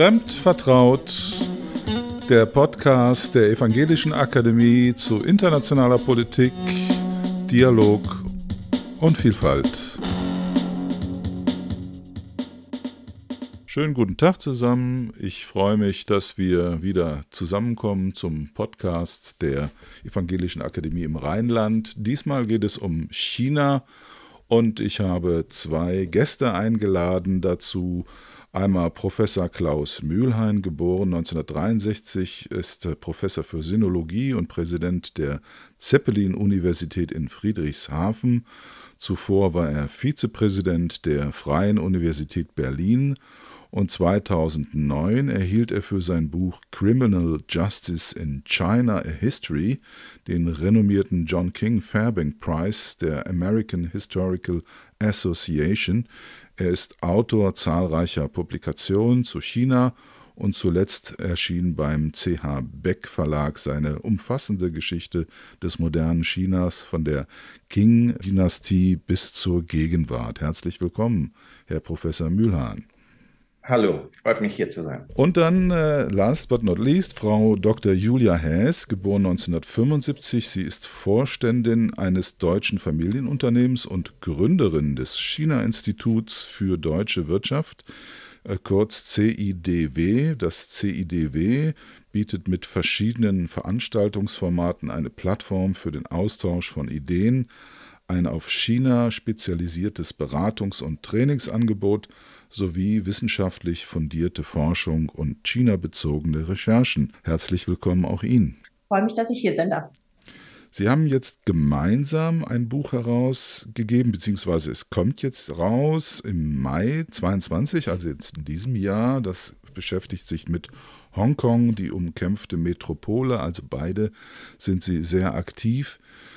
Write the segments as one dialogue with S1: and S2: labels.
S1: Fremd vertraut, der Podcast der Evangelischen Akademie zu internationaler Politik, Dialog und Vielfalt. Schönen guten Tag zusammen. Ich freue mich, dass wir wieder zusammenkommen zum Podcast der Evangelischen Akademie im Rheinland. Diesmal geht es um China und ich habe zwei Gäste eingeladen dazu. Einmal Professor Klaus Mühlhein, geboren 1963, ist Professor für Sinologie und Präsident der Zeppelin-Universität in Friedrichshafen. Zuvor war er Vizepräsident der Freien Universität Berlin und 2009 erhielt er für sein Buch Criminal Justice in China, a History den renommierten John King Fairbank Prize der American Historical Association. Er ist Autor zahlreicher Publikationen zu China und zuletzt erschien beim C.H. Beck Verlag seine umfassende Geschichte des modernen Chinas von der Qing-Dynastie bis zur Gegenwart. Herzlich willkommen, Herr Professor Mühlhein.
S2: Hallo, freut mich hier zu sein.
S1: Und dann, last but not least, Frau Dr. Julia Haes, geboren 1975. Sie ist Vorständin eines deutschen Familienunternehmens und Gründerin des China-Instituts für deutsche Wirtschaft, kurz CIDW. Das CIDW bietet mit verschiedenen Veranstaltungsformaten eine Plattform für den Austausch von Ideen, ein auf China spezialisiertes Beratungs- und Trainingsangebot sowie wissenschaftlich fundierte Forschung und China-bezogene Recherchen. Herzlich willkommen auch Ihnen.
S3: Ich freue mich, dass ich hier sein darf.
S1: Sie haben jetzt gemeinsam ein Buch herausgegeben, beziehungsweise es kommt jetzt raus im Mai 22, also jetzt in diesem Jahr. Das beschäftigt sich mit Hongkong, die umkämpfte Metropole. Also beide sind Sie sehr aktiv,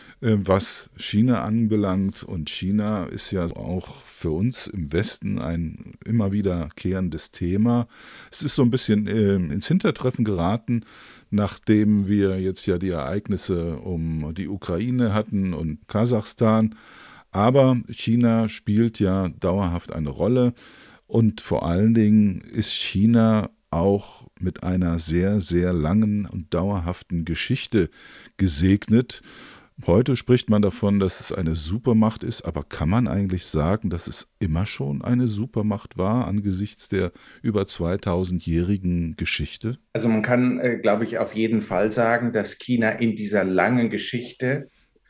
S1: was China anbelangt. Und China ist ja auch für uns im Westen ein immer wiederkehrendes Thema. Es ist so ein bisschen ins Hintertreffen geraten, nachdem wir jetzt ja die Ereignisse um die Ukraine hatten und Kasachstan. Aber China spielt ja dauerhaft eine Rolle und vor allen Dingen ist China auch mit einer sehr, sehr langen und dauerhaften Geschichte gesegnet. Heute spricht man davon, dass es eine Supermacht ist, aber kann man eigentlich sagen, dass es immer schon eine Supermacht war angesichts der über 2000-jährigen Geschichte?
S2: Also man kann, glaube ich, auf jeden Fall sagen, dass China in dieser langen Geschichte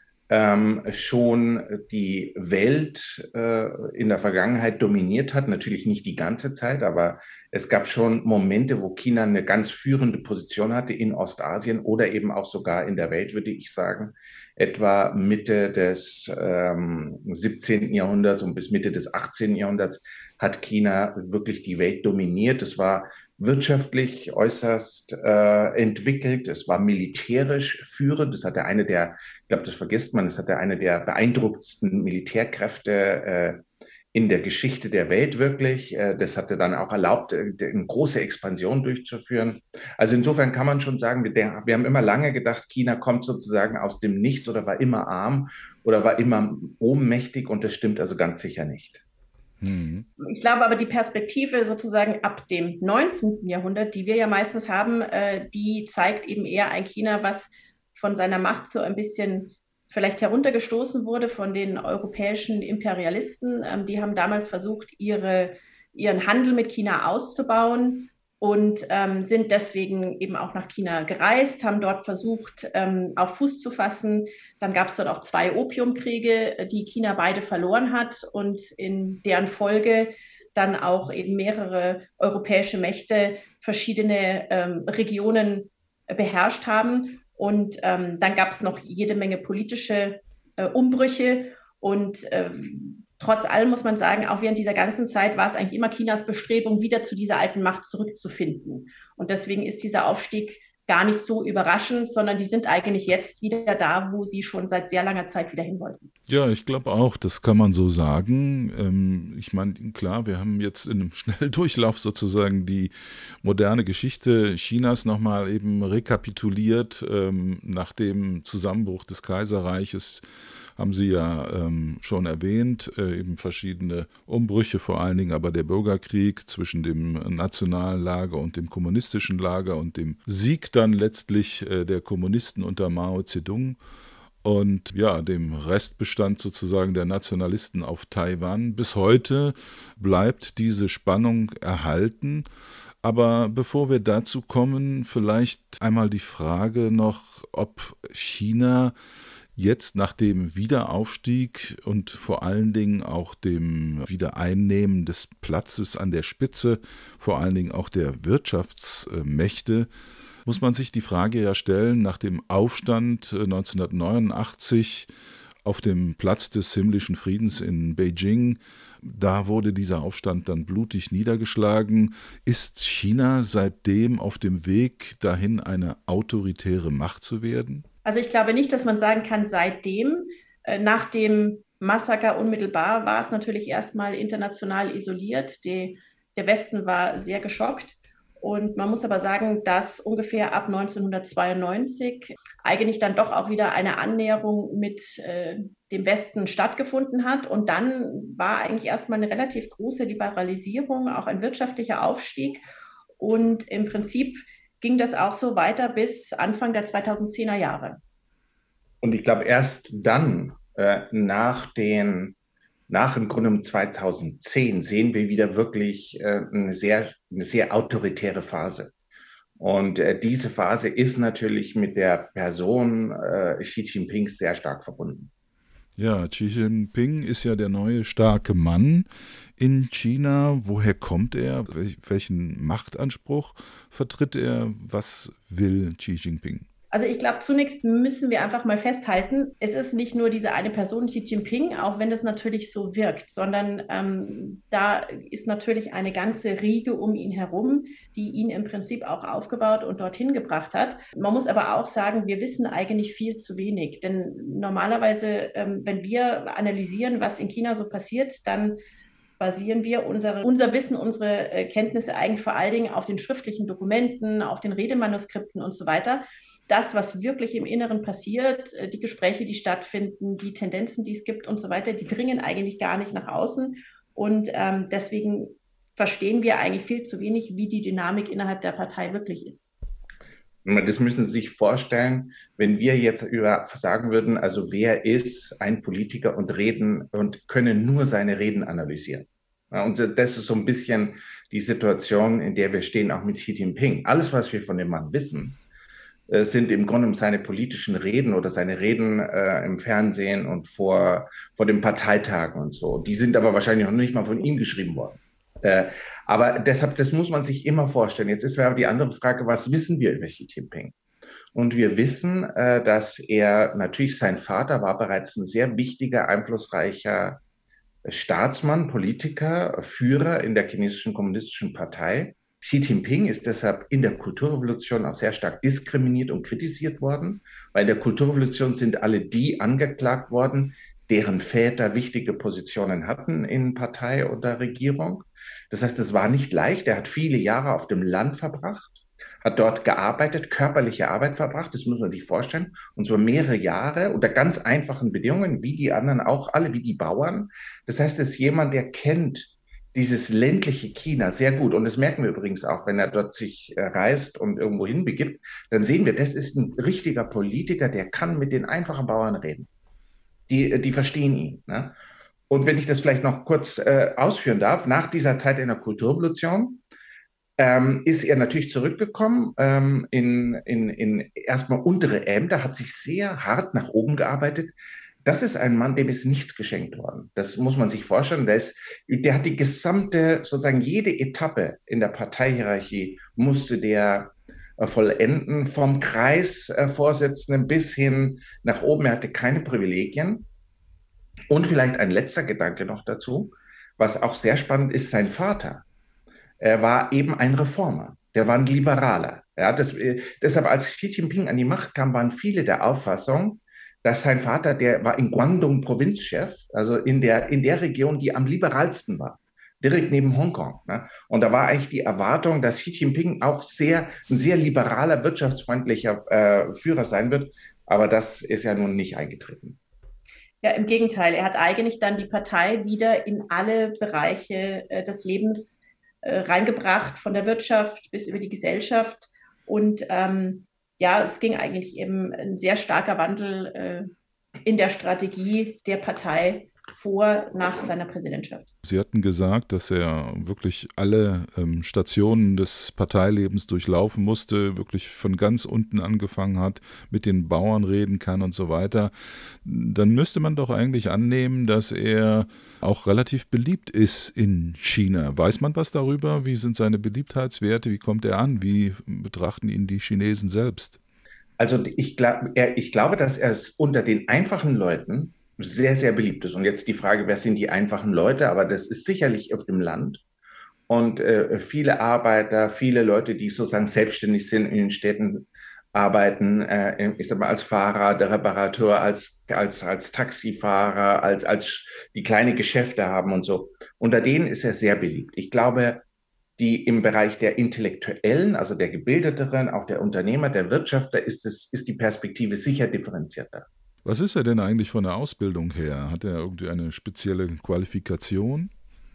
S2: schon die Welt in der Vergangenheit dominiert hat. Natürlich nicht die ganze Zeit, aber es gab schon Momente, wo China eine ganz führende Position hatte in Ostasien oder eben auch sogar in der Welt, würde ich sagen. Etwa Mitte des 17. Jahrhunderts und bis Mitte des 18. Jahrhunderts hat China wirklich die Welt dominiert. Es war wirtschaftlich äußerst entwickelt, es war militärisch führend. Das hatte eine der, ich glaube, das vergisst man, es hatte eine der beeindruckendsten Militärkräfte in der Geschichte der Welt wirklich. Das hatte dann auch erlaubt, eine große Expansion durchzuführen. Also insofern kann man schon sagen, wir haben immer lange gedacht, China kommt sozusagen aus dem Nichts oder war immer arm oder war immer ohnmächtig, und das stimmt also ganz sicher nicht.
S3: Ich glaube aber, die Perspektive sozusagen ab dem 19. Jahrhundert, die wir ja meistens haben, die zeigt eben eher ein China, was von seiner Macht so ein bisschen vielleicht heruntergestoßen wurde von den europäischen Imperialisten. Die haben damals versucht, ihren Handel mit China auszubauen und sind deswegen eben auch nach China gereist, haben dort versucht, auf Fuß zu fassen. Dann gab es dort auch 2 Opiumkriege, die China beide verloren hat und in deren Folge dann auch eben mehrere europäische Mächte verschiedene Regionen beherrscht haben. Und dann gab es noch jede Menge politische Umbrüche und trotz allem muss man sagen, auch während dieser ganzen Zeit war es eigentlich immer Chinas Bestrebung, wieder zu dieser alten Macht zurückzufinden. Und deswegen ist dieser Aufstieg gar nicht so überraschend, sondern die sind eigentlich jetzt wieder da, wo sie schon seit sehr langer Zeit wieder hin wollten.
S1: Ja, ich glaube auch, das kann man so sagen. Ich meine, klar, wir haben jetzt in einem Schnelldurchlauf sozusagen die moderne Geschichte Chinas nochmal eben rekapituliert. Nach dem Zusammenbruch des Kaiserreiches haben Sie ja schon erwähnt, eben verschiedene Umbrüche, vor allen Dingen aber der Bürgerkrieg zwischen dem nationalen Lager und dem kommunistischen Lager und dem Sieg dann letztlich der Kommunisten unter Mao Zedong. Und ja, dem Restbestand sozusagen der Nationalisten auf Taiwan. Bis heute bleibt diese Spannung erhalten. Aber bevor wir dazu kommen, vielleicht einmal die Frage noch, ob China jetzt nach dem Wiederaufstieg und vor allen Dingen auch dem Wiedereinnehmen des Platzes an der Spitze, vor allen Dingen auch der Wirtschaftsmächte, muss man sich die Frage ja stellen, nach dem Aufstand 1989 auf dem Platz des himmlischen Friedens in Beijing, da wurde dieser Aufstand dann blutig niedergeschlagen. Ist China seitdem auf dem Weg dahin, eine autoritäre Macht zu werden?
S3: Also ich glaube nicht, dass man sagen kann, seitdem, nach dem Massaker unmittelbar war es natürlich erstmal international isoliert. Der Westen war sehr geschockt. Und man muss aber sagen, dass ungefähr ab 1992 eigentlich dann doch auch wieder eine Annäherung mit dem Westen stattgefunden hat. Und dann war eigentlich erstmal eine relativ große Liberalisierung, auch ein wirtschaftlicher Aufstieg. Und im Prinzip ging das auch so weiter bis Anfang der 2010er Jahre.
S2: Und ich glaube, erst dann, nach im Grunde um 2010 sehen wir wieder wirklich eine sehr autoritäre Phase. Und diese Phase ist natürlich mit der Person Xi Jinping sehr stark verbunden.
S1: Ja, Xi Jinping ist ja der neue starke Mann in China. Woher kommt er? Welchen Machtanspruch vertritt er? Was will Xi Jinping?
S3: Also ich glaube, zunächst müssen wir einfach mal festhalten, es ist nicht nur diese eine Person, Xi Jinping, auch wenn das natürlich so wirkt, sondern da ist natürlich eine ganze Riege um ihn herum, die ihn im Prinzip auch aufgebaut und dorthin gebracht hat. Man muss aber auch sagen, wir wissen eigentlich viel zu wenig, denn normalerweise, wenn wir analysieren, was in China so passiert, dann basieren wir unser Wissen, unsere Kenntnisse eigentlich vor allen Dingen auf den schriftlichen Dokumenten, auf den Redemanuskripten und so weiter. Das, was wirklich im Inneren passiert, die Gespräche, die stattfinden, die Tendenzen, die es gibt und so weiter, die dringen eigentlich gar nicht nach außen. Und deswegen verstehen wir eigentlich viel zu wenig, wie die Dynamik innerhalb der Partei wirklich ist.
S2: Das müssen Sie sich vorstellen, wenn wir jetzt sagen würden, also wer ist ein Politiker und können nur seine Reden analysieren. Und das ist so ein bisschen die Situation, in der wir stehen, auch mit Xi Jinping. Alles, was wir von dem Mann wissen, sind im Grunde seine politischen Reden oder seine Reden im Fernsehen und vor den Parteitagen und so. Die sind aber wahrscheinlich noch nicht mal von ihm geschrieben worden. Aber deshalb, das muss man sich immer vorstellen. Jetzt ist aber die andere Frage, was wissen wir über Xi Jinping? Und wir wissen, dass sein Vater war bereits ein sehr wichtiger, einflussreicher Staatsmann, Politiker, Führer in der chinesischen kommunistischen Partei. Xi Jinping ist deshalb in der Kulturrevolution auch sehr stark diskriminiert und kritisiert worden, weil in der Kulturrevolution sind alle die angeklagt worden, deren Väter wichtige Positionen hatten in Partei oder Regierung. Das heißt, es war nicht leicht. Er hat viele Jahre auf dem Land verbracht, hat dort gearbeitet, körperliche Arbeit verbracht, das muss man sich vorstellen, und zwar mehrere Jahre unter ganz einfachen Bedingungen, wie die anderen auch, alle wie die Bauern. Das heißt, es ist jemand, der kennt dieses ländliche China sehr gut. Und das merken wir übrigens auch, wenn er dort sich reist und irgendwo hinbegibt, dann sehen wir, das ist ein richtiger Politiker, der kann mit den einfachen Bauern reden. Die verstehen ihn. Ne? Und wenn ich das vielleicht noch kurz ausführen darf, nach dieser Zeit in der Kulturrevolution ist er natürlich zurückgekommen in erstmal untere Ämter, hat sich sehr hart nach oben gearbeitet. Das ist ein Mann, dem ist nichts geschenkt worden. Das muss man sich vorstellen. Der hat die gesamte, sozusagen jede Etappe in der Parteihierarchie musste der vollenden, vom Kreisvorsitzenden bis hin nach oben. Er hatte keine Privilegien. Und vielleicht ein letzter Gedanke noch dazu, was auch sehr spannend ist, sein Vater. Er war eben ein Reformer. Der war ein Liberaler. Ja, deshalb, als Xi Jinping an die Macht kam, waren viele der Auffassung, dass sein Vater, der war in Guangdong Provinzchef, also in der Region, die am liberalsten war, direkt neben Hongkong. Ne? Und da war eigentlich die Erwartung, dass Xi Jinping auch ein sehr liberaler, wirtschaftsfreundlicher Führer sein wird. Aber das ist ja nun nicht eingetreten.
S3: Ja, im Gegenteil. Er hat eigentlich dann die Partei wieder in alle Bereiche des Lebens reingebracht, von der Wirtschaft bis über die Gesellschaft. Und ja, es ging eigentlich eben ein sehr starker Wandel in der Strategie der Partei nach seiner Präsidentschaft.
S1: Sie hatten gesagt, dass er wirklich alle Stationen des Parteilebens durchlaufen musste, wirklich von ganz unten angefangen hat, mit den Bauern reden kann und so weiter. Dann müsste man doch eigentlich annehmen, dass er auch relativ beliebt ist in China. Weiß man was darüber? Wie sind seine Beliebtheitswerte? Wie kommt er an? Wie betrachten ihn die Chinesen selbst?
S2: Also ich glaube, dass er unter den einfachen Leuten sehr, sehr beliebt ist. Und jetzt die Frage, wer sind die einfachen Leute? Aber das ist sicherlich auf dem Land. Und viele Arbeiter, viele Leute, die sozusagen selbstständig sind in den Städten, arbeiten, ich sag mal, als Fahrer, der Reparateur, als Taxifahrer, als die kleine Geschäfte haben und so. Unter denen ist er sehr beliebt. Ich glaube, die im Bereich der Intellektuellen, also der Gebildeteren, auch der Unternehmer, der Wirtschaftler, ist die Perspektive sicher differenzierter.
S1: Was ist er denn eigentlich von der Ausbildung her? Hat er irgendwie eine spezielle Qualifikation?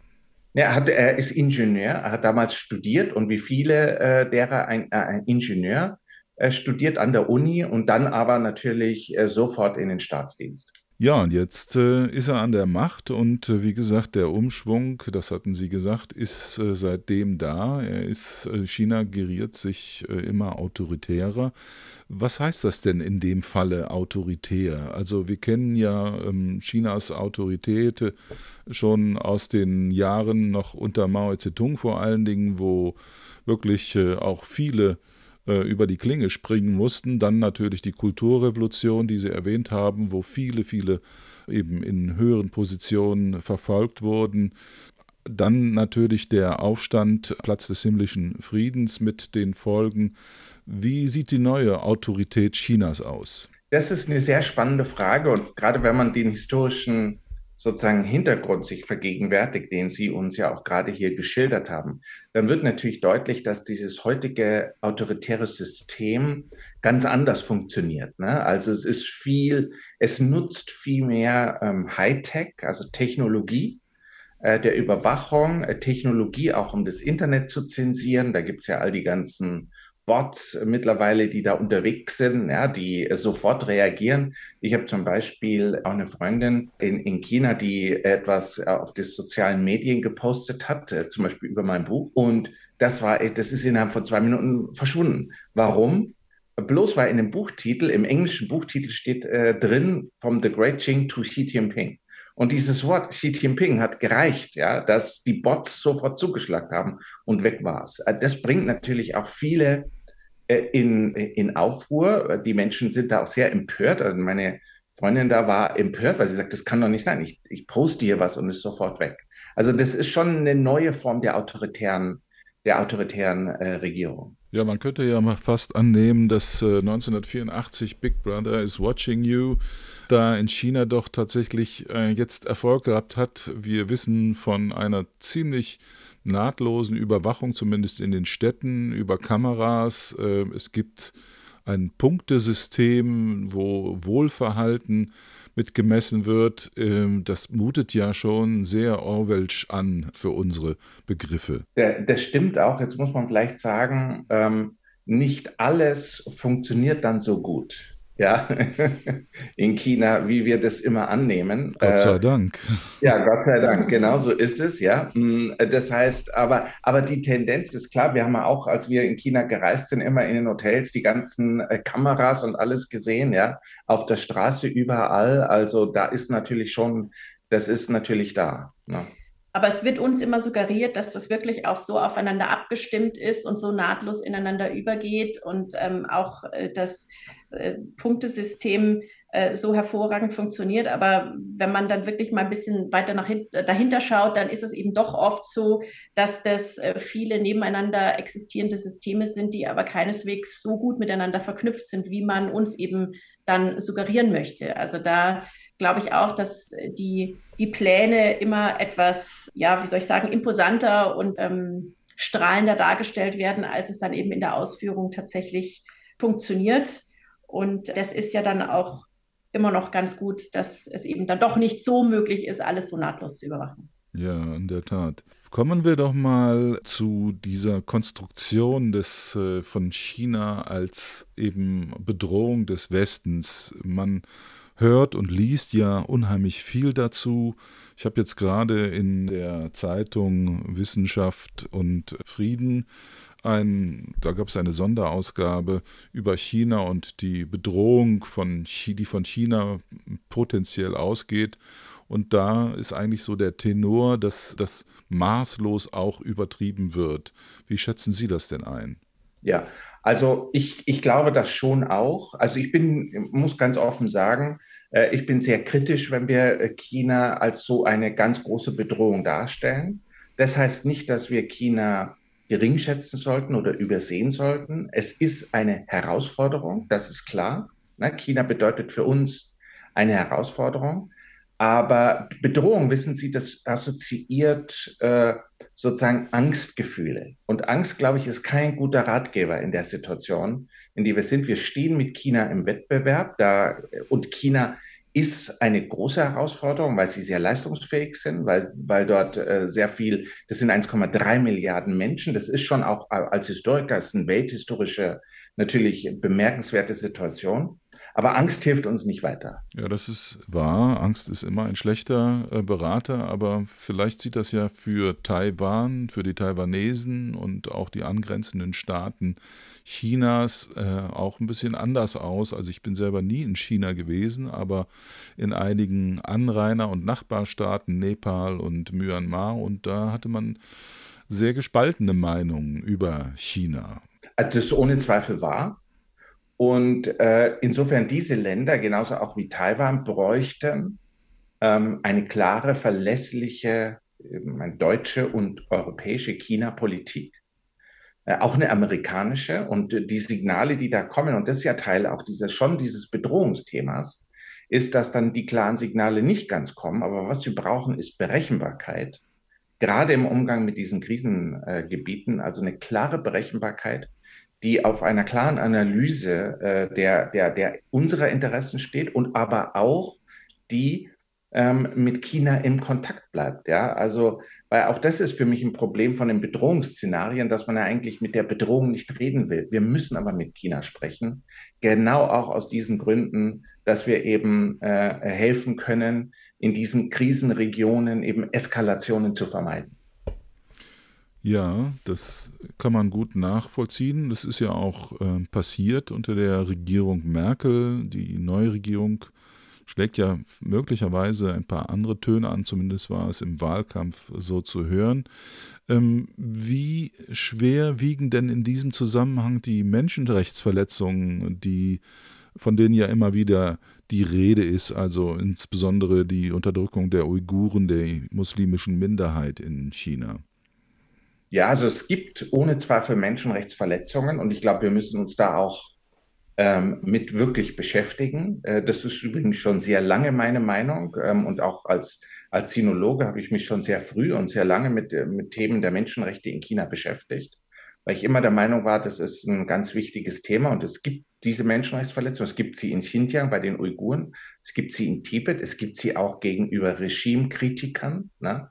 S2: Ja, er ist Ingenieur, er hat damals studiert und wie viele derer ein Ingenieur studiert an der Uni und dann aber natürlich sofort in den Staatsdienst.
S1: Ja, und jetzt ist er an der Macht und wie gesagt, der Umschwung, das hatten Sie gesagt, ist seitdem da. China geriert sich immer autoritärer. Was heißt das denn in dem Falle autoritär? Also wir kennen ja Chinas Autorität schon aus den Jahren noch unter Mao Zedong vor allen Dingen, wo wirklich auch viele über die Klinge springen mussten. Dann natürlich die Kulturrevolution, die Sie erwähnt haben, wo viele eben in höheren Positionen verfolgt wurden. Dann natürlich der Aufstand, Platz des himmlischen Friedens mit den Folgen. Wie sieht die neue Autorität Chinas aus?
S2: Das ist eine sehr spannende Frage und gerade wenn man den historischen sozusagen Hintergrund sich vergegenwärtigt, den Sie uns ja auch gerade hier geschildert haben, dann wird natürlich deutlich, dass dieses heutige autoritäre System ganz anders funktioniert, ne? Also es nutzt viel mehr Hightech, also Technologie der Überwachung, Technologie auch um das Internet zu zensieren. Da gibt's ja all die ganzen Bots mittlerweile, die da unterwegs sind, ja, die sofort reagieren. Ich habe zum Beispiel auch eine Freundin in China, die etwas auf die sozialen Medien gepostet hat, zum Beispiel über mein Buch. Und das ist innerhalb von 2 Minuten verschwunden. Warum? Bloß weil in dem Buchtitel, im englischen Buchtitel steht drin, from the Great Qing to Xi Jinping. Und dieses Wort Xi Jinping hat gereicht, ja, dass die Bots sofort zugeschlagen haben und weg war's. Das bringt natürlich auch viele in Aufruhr. Die Menschen sind da auch sehr empört. Also meine Freundin da war empört, weil sie sagt, das kann doch nicht sein. Ich poste hier was und ist sofort weg. Also das ist schon eine neue Form der autoritären Regierung.
S1: Ja, man könnte ja mal fast annehmen, dass 1984 Big Brother is Watching You da in China doch tatsächlich jetzt Erfolg gehabt hat. Wir wissen von einer ziemlich nahtlosen Überwachung, zumindest in den Städten, über Kameras. Es gibt ein Punktesystem, wo Wohlverhalten mitgemessen wird. Das mutet ja schon sehr Orwellsch an für unsere Begriffe.
S2: Das stimmt auch. Jetzt muss man vielleicht sagen, nicht alles funktioniert dann so gut. Ja, in China, wie wir das immer annehmen.
S1: Gott sei Dank.
S2: Ja, Gott sei Dank, genau so ist es, ja. Das heißt, aber die Tendenz ist klar, wir haben ja auch, als wir in China gereist sind, immer in den Hotels die ganzen Kameras und alles gesehen, ja, auf der Straße überall. Also da ist natürlich schon, das ist natürlich da. Ne?
S3: Aber es wird uns immer suggeriert, dass das wirklich auch so aufeinander abgestimmt ist und so nahtlos ineinander übergeht und auch das Punktesystem so hervorragend funktioniert. Aber wenn man dann wirklich mal ein bisschen weiter dahinter schaut, dann ist es eben doch oft so, dass das viele nebeneinander existierende Systeme sind, die aber keineswegs so gut miteinander verknüpft sind, wie man uns eben dann suggerieren möchte. Also da glaube ich auch, dass die Pläne immer etwas, ja, wie soll ich sagen, imposanter und strahlender dargestellt werden, als es dann eben in der Ausführung tatsächlich funktioniert. Und das ist ja dann auch immer noch ganz gut, dass es eben dann doch nicht so möglich ist, alles so nahtlos zu überwachen.
S1: Ja, in der Tat. Kommen wir doch mal zu dieser Konstruktion von China als eben Bedrohung des Westens. Man hört und liest ja unheimlich viel dazu. Ich habe jetzt gerade in der Zeitung Wissenschaft und Frieden da gab es eine Sonderausgabe über China und die Bedrohung die von China potenziell ausgeht. Und da ist eigentlich so der Tenor, dass das maßlos auch übertrieben wird. Wie schätzen Sie das denn ein?
S2: Ja, also ich glaube das schon auch. Also muss ganz offen sagen, ich bin sehr kritisch, wenn wir China als so eine ganz große Bedrohung darstellen. Das heißt nicht, dass wir China geringschätzen sollten oder übersehen sollten. Es ist eine Herausforderung, das ist klar. Ne? China bedeutet für uns eine Herausforderung. Aber Bedrohung, wissen Sie, das assoziiert sozusagen Angstgefühle. Und Angst, glaube ich, ist kein guter Ratgeber in der Situation, in der wir sind. Wir stehen mit China im Wettbewerb und China ist eine große Herausforderung, weil sie sehr leistungsfähig sind, weil dort sehr viel, das sind 1,3 Milliarden Menschen. Das ist schon auch als Historiker, ist eine welthistorische, natürlich bemerkenswerte Situation. Aber Angst hilft uns nicht weiter.
S1: Ja, das ist wahr. Angst ist immer ein schlechter Berater, aber vielleicht sieht das ja für Taiwan, für die Taiwanesen und auch die angrenzenden Staaten Chinas auch ein bisschen anders aus. Also ich bin selber nie in China gewesen, aber in einigen Anrainer- und Nachbarstaaten, Nepal und Myanmar, und da hatte man sehr gespaltene Meinungen über China.
S2: Also das ist ohne Zweifel wahr. Und insofern diese Länder, genauso auch wie Taiwan, bräuchten eine klare, verlässliche deutsche und europäische China-Politik, auch eine amerikanische. Und die Signale, die da kommen, und das ist ja Teil auch dieses Bedrohungsthemas, ist, dass dann die klaren Signale nicht ganz kommen. Aber was wir brauchen, ist Berechenbarkeit, gerade im Umgang mit diesen Krisengebieten, also eine klare Berechenbarkeit, die auf einer klaren Analyse der unserer Interessen steht und aber auch die mit China im Kontakt bleibt. Ja, also, weil auch das ist für mich ein Problem von den Bedrohungsszenarien, dass man ja eigentlich mit der Bedrohung nicht reden will. Wir müssen aber mit China sprechen, genau auch aus diesen Gründen, dass wir eben helfen können, in diesen Krisenregionen eben Eskalationen zu vermeiden.
S1: Ja, das kann man gut nachvollziehen. Das ist ja auch passiert unter der Regierung Merkel. Die neue Regierung schlägt ja möglicherweise ein paar andere Töne an, zumindest war es im Wahlkampf so zu hören. Wie schwer wiegen denn in diesem Zusammenhang die Menschenrechtsverletzungen, von denen ja immer wieder die Rede ist, also insbesondere die Unterdrückung der Uiguren, der muslimischen Minderheit in China?
S2: Ja, also es gibt ohne Zweifel Menschenrechtsverletzungen und ich glaube, wir müssen uns da auch mit wirklich beschäftigen. Das ist übrigens schon sehr lange meine Meinung und auch als Sinologe habe ich mich schon sehr früh und sehr lange mit Themen der Menschenrechte in China beschäftigt, weil ich immer der Meinung war, das ist ein ganz wichtiges Thema und es gibt diese Menschenrechtsverletzungen. Es gibt sie in Xinjiang bei den Uiguren, es gibt sie in Tibet, es gibt sie auch gegenüber Regimekritikern, ne?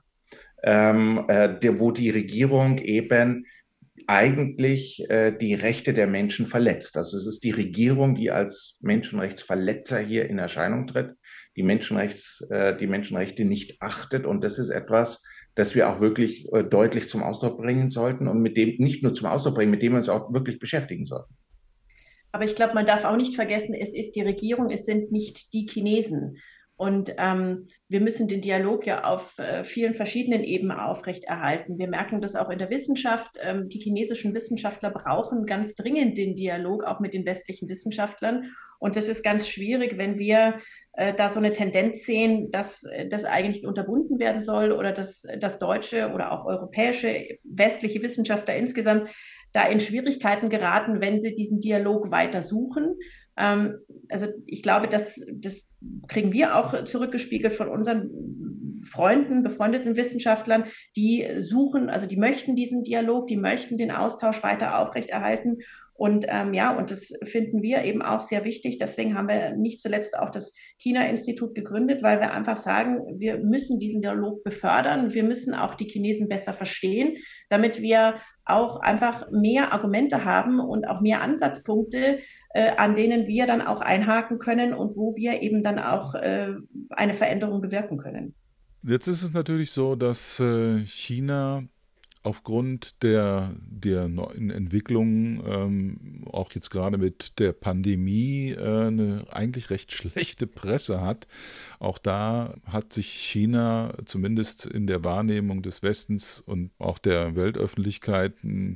S2: Wo die Regierung eben eigentlich die Rechte der Menschen verletzt. Also es ist die Regierung, die als Menschenrechtsverletzer hier in Erscheinung tritt, die Menschenrechte nicht achtet. Und das ist etwas, das wir auch wirklich deutlich zum Ausdruck bringen sollten und mit dem nicht nur zum Ausdruck bringen, mit dem wir uns auch wirklich beschäftigen sollten.
S3: Aber ich glaube, man darf auch nicht vergessen, es ist die Regierung, es sind nicht die Chinesen. Und wir müssen den Dialog ja auf vielen verschiedenen Ebenen aufrechterhalten. Wir merken das auch in der Wissenschaft. Die chinesischen Wissenschaftler brauchen ganz dringend den Dialog auch mit den westlichen Wissenschaftlern. Und das ist ganz schwierig, wenn wir da so eine Tendenz sehen, dass das eigentlich unterbunden werden soll oder dass deutsche oder auch europäische westliche Wissenschaftler insgesamt da in Schwierigkeiten geraten, wenn sie diesen Dialog weiter suchen. Also ich glaube, das kriegen wir auch zurückgespiegelt von unseren Freunden, befreundeten Wissenschaftlern, die suchen, also die möchten diesen Dialog, die möchten den Austausch weiter aufrechterhalten. Und und das finden wir eben auch sehr wichtig. Deswegen haben wir nicht zuletzt auch das China-Institut gegründet, weil wir einfach sagen, wir müssen diesen Dialog befördern. Wir müssen auch die Chinesen besser verstehen, damit wir auch einfach mehr Argumente haben und auch mehr Ansatzpunkte, an denen wir dann auch einhaken können und wo wir eben dann auch eine Veränderung bewirken können.
S1: Jetzt ist es natürlich so, dass China aufgrund der neuen Entwicklungen, auch jetzt gerade mit der Pandemie, eine eigentlich recht schlechte Presse hat. Auch da hat sich China zumindest in der Wahrnehmung des Westens und auch der Weltöffentlichkeit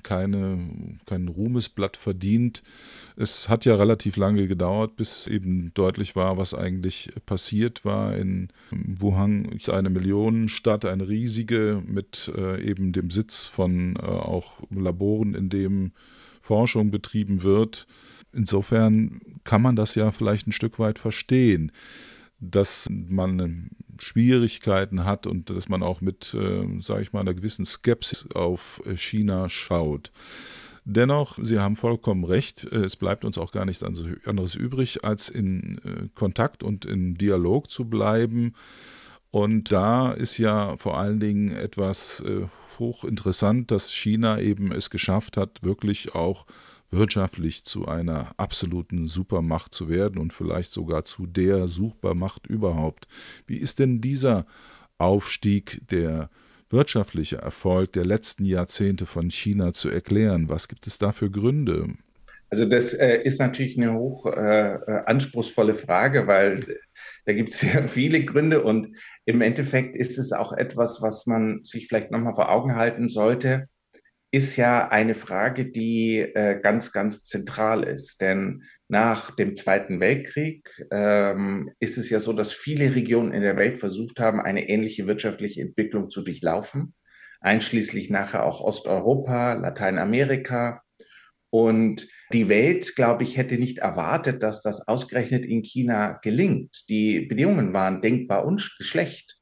S1: kein Ruhmesblatt verdient. Es hat ja relativ lange gedauert, bis eben deutlich war, was eigentlich passiert war. In Wuhan ist eine Millionenstadt, eine riesige, mit eben dem Sitz von auch Laboren, in dem Forschung betrieben wird. Insofern kann man das ja vielleicht ein Stück weit verstehen, dass man Schwierigkeiten hat und dass man auch mit, sage ich mal, einer gewissen Skepsis auf China schaut. Dennoch, Sie haben vollkommen recht, es bleibt uns auch gar nichts anderes übrig, als in Kontakt und in Dialog zu bleiben. Und da ist ja vor allen Dingen etwas hochinteressant, dass China eben es geschafft hat, wirklich auch wirtschaftlich zu einer absoluten Supermacht zu werden und vielleicht sogar zu der Supermacht überhaupt. Wie ist denn dieser Aufstieg, der wirtschaftliche Erfolg der letzten Jahrzehnte von China zu erklären? Was gibt es da für Gründe?
S2: Also das ist natürlich eine hoch anspruchsvolle Frage, weil da gibt es sehr viele Gründe und im Endeffekt ist es auch etwas, was man sich vielleicht nochmal vor Augen halten sollte, ist ja eine Frage, die ganz, ganz zentral ist. Denn nach dem Zweiten Weltkrieg ist es ja so, dass viele Regionen in der Welt versucht haben, eine ähnliche wirtschaftliche Entwicklung zu durchlaufen, einschließlich nachher auch Osteuropa, Lateinamerika. Und die Welt, glaube ich, hätte nicht erwartet, dass das ausgerechnet in China gelingt. Die Bedingungen waren denkbar schlecht.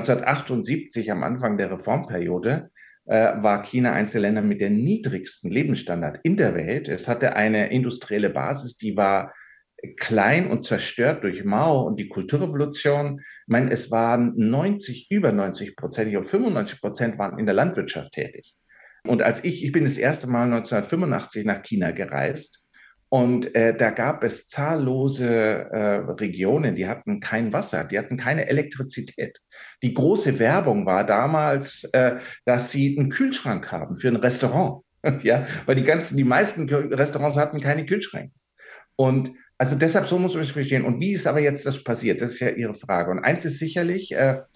S2: 1978, am Anfang der Reformperiode, war China eines der Länder mit dem niedrigsten Lebensstandard in der Welt. Es hatte eine industrielle Basis, die war klein und zerstört durch Mao und die Kulturrevolution. Ich meine, es waren über 90%, ich glaube 95% waren in der Landwirtschaft tätig. Und ich bin das erste Mal 1985 nach China gereist und da gab es zahllose Regionen, die hatten kein Wasser, die hatten keine Elektrizität. Die große Werbung war damals, dass sie einen Kühlschrank haben für ein Restaurant. Ja, weil die meisten Restaurants hatten keine Kühlschränke. Und also deshalb, so muss man es verstehen. Und wie ist aber jetzt das passiert? Das ist ja Ihre Frage. Und eins ist sicherlich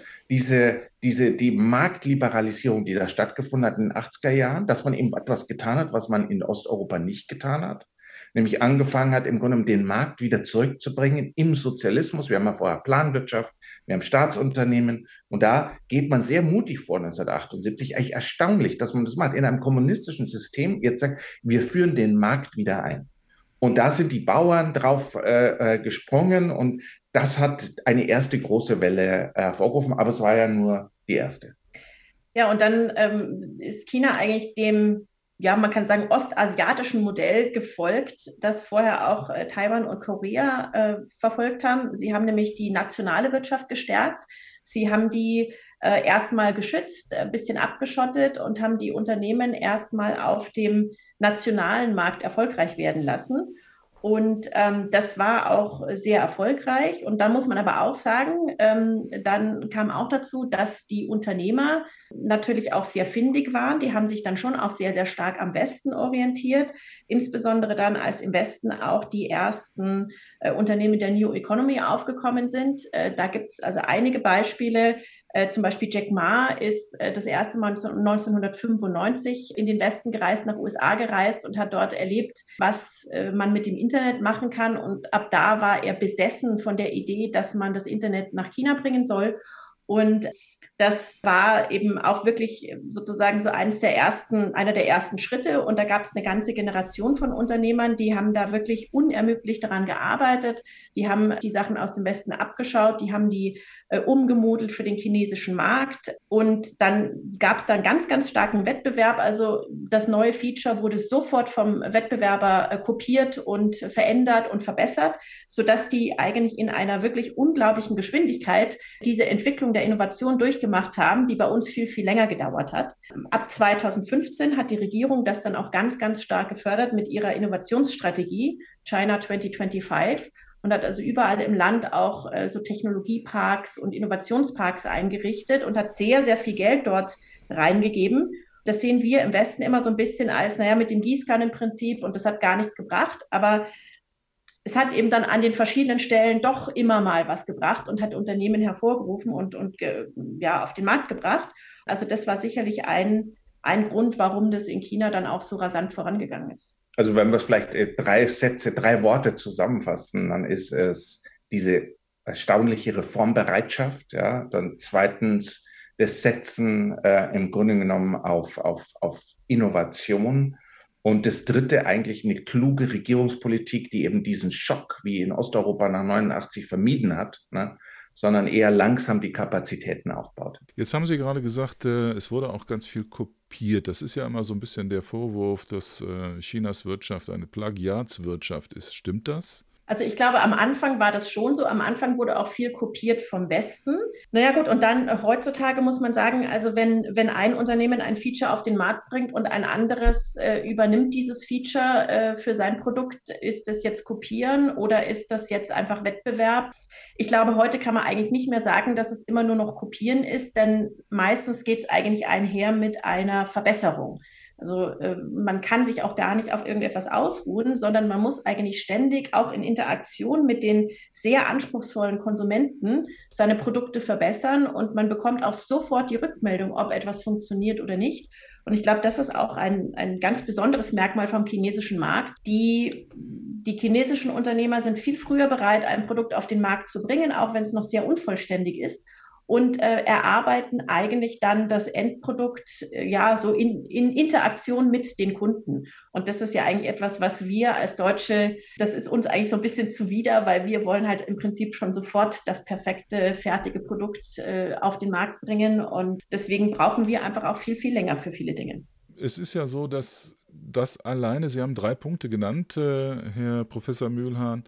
S2: die Marktliberalisierung, die da stattgefunden hat in den 80er Jahren, dass man eben etwas getan hat, was man in Osteuropa nicht getan hat. Nämlich angefangen hat, im Grunde den Markt wieder zurückzubringen im Sozialismus. Wir haben ja vorher Planwirtschaft, wir haben Staatsunternehmen. Und da geht man sehr mutig vor 1978. Eigentlich erstaunlich, dass man das macht. In einem kommunistischen System jetzt sagt, wir führen den Markt wieder ein. Und da sind die Bauern drauf gesprungen und das hat eine erste große Welle hervorgerufen, aber es war ja nur die erste.
S3: Ja, und dann ist China eigentlich dem, ja, man kann sagen, ostasiatischen Modell gefolgt, das vorher auch Taiwan und Korea verfolgt haben. Sie haben nämlich die nationale Wirtschaft gestärkt. Sie haben die erstmal geschützt, ein bisschen abgeschottet und haben die Unternehmen erstmal auf dem nationalen Markt erfolgreich werden lassen. Und das war auch sehr erfolgreich. Und dann muss man aber auch sagen, dann kam auch dazu, dass die Unternehmer natürlich auch sehr findig waren. Die haben sich dann schon auch sehr, sehr stark am Westen orientiert. Insbesondere dann, als im Westen auch die ersten Unternehmen der New Economy aufgekommen sind. Da gibt es also einige Beispiele. Zum Beispiel Jack Ma ist das erste Mal 1995 in den Westen gereist, nach USA gereist und hat dort erlebt, was man mit dem Internet machen kann. Und ab da war er besessen von der Idee, dass man das Internet nach China bringen soll. Und Das war eben auch wirklich sozusagen so einer der ersten Schritte. Und da gab es eine ganze Generation von Unternehmern, die haben da wirklich unermüdlich daran gearbeitet. Die haben die Sachen aus dem Westen abgeschaut, die haben die umgemodelt für den chinesischen Markt. Und dann gab es da einen ganz, ganz starken Wettbewerb. Also das neue Feature wurde sofort vom Wettbewerber kopiert und verändert und verbessert, sodass die eigentlich in einer wirklich unglaublichen Geschwindigkeit diese Entwicklung der Innovation durchgemacht haben, die bei uns viel, viel länger gedauert hat. Ab 2015 hat die Regierung das dann auch ganz, ganz stark gefördert mit ihrer Innovationsstrategie China 2025 und hat also überall im Land auch so Technologieparks und Innovationsparks eingerichtet und hat sehr, sehr viel Geld dort reingegeben. Das sehen wir im Westen immer so ein bisschen als, naja, mit dem Gießkannenprinzip und das hat gar nichts gebracht, aber es hat eben dann an den verschiedenen Stellen doch immer mal was gebracht und hat Unternehmen hervorgerufen und auf den Markt gebracht. Also das war sicherlich ein Grund, warum das in China dann auch so rasant vorangegangen ist.
S2: Also wenn wir es vielleicht 3 Worte zusammenfassen, dann ist es diese erstaunliche Reformbereitschaft, ja, dann zweitens das Setzen im Grunde genommen auf Innovation. Und das dritte eigentlich eine kluge Regierungspolitik, die eben diesen Schock wie in Osteuropa nach 89 vermieden hat, ne, sondern eher langsam die Kapazitäten aufbaut.
S1: Jetzt haben Sie gerade gesagt, es wurde auch ganz viel kopiert. Das ist ja immer so ein bisschen der Vorwurf, dass Chinas Wirtschaft eine Plagiatswirtschaft ist. Stimmt das?
S3: Also ich glaube, am Anfang war das schon so. Am Anfang wurde auch viel kopiert vom Westen. Naja gut, und dann heutzutage muss man sagen, also wenn ein Unternehmen ein Feature auf den Markt bringt und ein anderes übernimmt dieses Feature für sein Produkt, ist das jetzt Kopieren oder ist das jetzt einfach Wettbewerb? Ich glaube, heute kann man eigentlich nicht mehr sagen, dass es immer nur noch Kopieren ist, denn meistens geht es eigentlich einher mit einer Verbesserung. Also man kann sich auch gar nicht auf irgendetwas ausruhen, sondern man muss eigentlich ständig auch in Interaktion mit den sehr anspruchsvollen Konsumenten seine Produkte verbessern und man bekommt auch sofort die Rückmeldung, ob etwas funktioniert oder nicht. Und ich glaube, das ist auch ein ganz besonderes Merkmal vom chinesischen Markt. Die chinesischen Unternehmer sind viel früher bereit, ein Produkt auf den Markt zu bringen, auch wenn es noch sehr unvollständig ist. Und erarbeiten eigentlich dann das Endprodukt so in Interaktion mit den Kunden. Und das ist ja eigentlich etwas, was wir als Deutsche, das ist uns eigentlich so ein bisschen zuwider, weil wir wollen halt im Prinzip schon sofort das perfekte, fertige Produkt auf den Markt bringen. Und deswegen brauchen wir einfach auch viel, viel länger für viele Dinge.
S1: Es ist ja so, dass das alleine, Sie haben 3 Punkte genannt, Herr Professor Mühlhahn.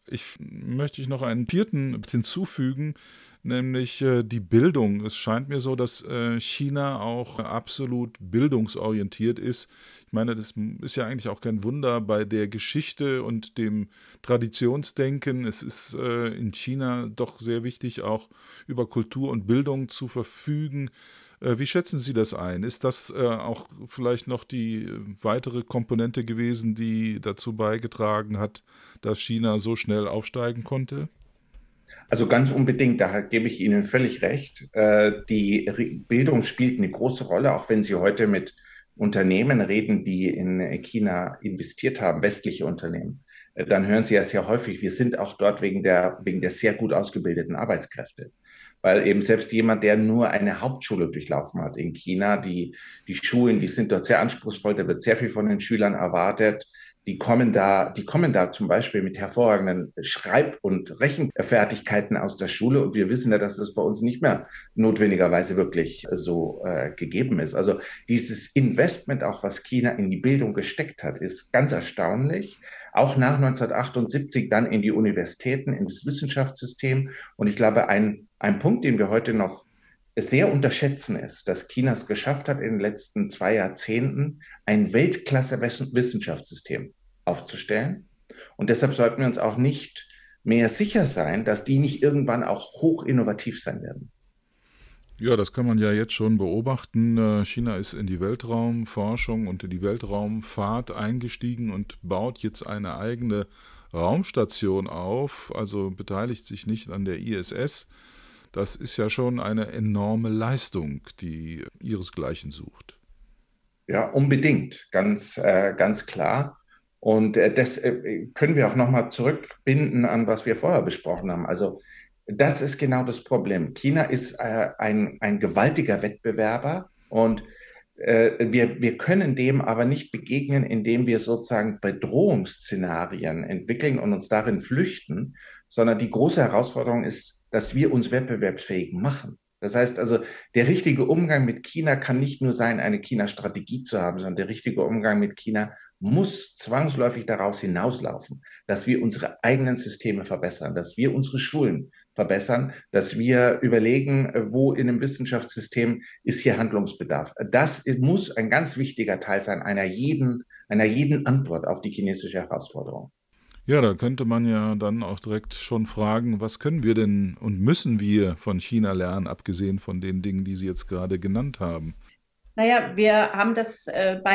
S1: Möchte noch einen 4. hinzufügen, nämlich die Bildung. Es scheint mir so, dass China auch absolut bildungsorientiert ist. Ich meine, das ist ja eigentlich auch kein Wunder bei der Geschichte und dem Traditionsdenken. Es ist in China doch sehr wichtig, auch über Kultur und Bildung zu verfügen. Wie schätzen Sie das ein? Ist das auch vielleicht noch die weitere Komponente gewesen, die dazu beigetragen hat, dass China so schnell aufsteigen konnte?
S2: Also ganz unbedingt, da gebe ich Ihnen völlig recht. Die Bildung spielt eine große Rolle, auch wenn Sie heute mit Unternehmen reden, die in China investiert haben, westliche Unternehmen. Dann hören Sie ja sehr häufig, wir sind auch dort wegen der sehr gut ausgebildeten Arbeitskräfte. Weil eben selbst jemand, der nur eine Hauptschule durchlaufen hat in China, die Schulen, die sind dort sehr anspruchsvoll, da wird sehr viel von den Schülern erwartet. Die kommen da zum Beispiel mit hervorragenden Schreib- und Rechenfertigkeiten aus der Schule. Und wir wissen ja, dass das bei uns nicht mehr notwendigerweise wirklich so gegeben ist. Also dieses Investment, auch was China in die Bildung gesteckt hat, ist ganz erstaunlich. Auch nach 1978 dann in die Universitäten, in das Wissenschaftssystem. Und ich glaube, ein Punkt, den wir heute noch sehr unterschätzen, ist, dass China es geschafft hat, in den letzten 2 Jahrzehnten ein Weltklasse-Wissenschaftssystem aufzustellen. Und deshalb sollten wir uns auch nicht mehr sicher sein, dass die nicht irgendwann auch hoch innovativ sein werden.
S1: Ja, das kann man ja jetzt schon beobachten. China ist in die Weltraumforschung und in die Weltraumfahrt eingestiegen und baut jetzt eine eigene Raumstation auf, also beteiligt sich nicht an der ISS. Das ist ja schon eine enorme Leistung, die ihresgleichen sucht.
S2: Ja, unbedingt, ganz klar. Und das können wir auch nochmal zurückbinden an, was wir vorher besprochen haben. Also Das ist genau das Problem. China ist ein gewaltiger Wettbewerber und wir können dem aber nicht begegnen, indem wir sozusagen Bedrohungsszenarien entwickeln und uns darin flüchten, sondern die große Herausforderung ist, dass wir uns wettbewerbsfähig machen. Das heißt also, der richtige Umgang mit China kann nicht nur sein, eine China-Strategie zu haben, sondern der richtige Umgang mit China muss zwangsläufig daraus hinauslaufen, dass wir unsere eigenen Systeme verbessern, dass wir unsere Schulen verbessern, dass wir überlegen, wo in einem Wissenschaftssystem ist hier Handlungsbedarf. Das muss ein ganz wichtiger Teil sein einer jeden Antwort auf die chinesische Herausforderung.
S1: Ja, da könnte man ja dann auch direkt schon fragen, was können wir denn und müssen wir von China lernen, abgesehen von den Dingen, die Sie jetzt gerade genannt haben?
S3: Naja, wir haben das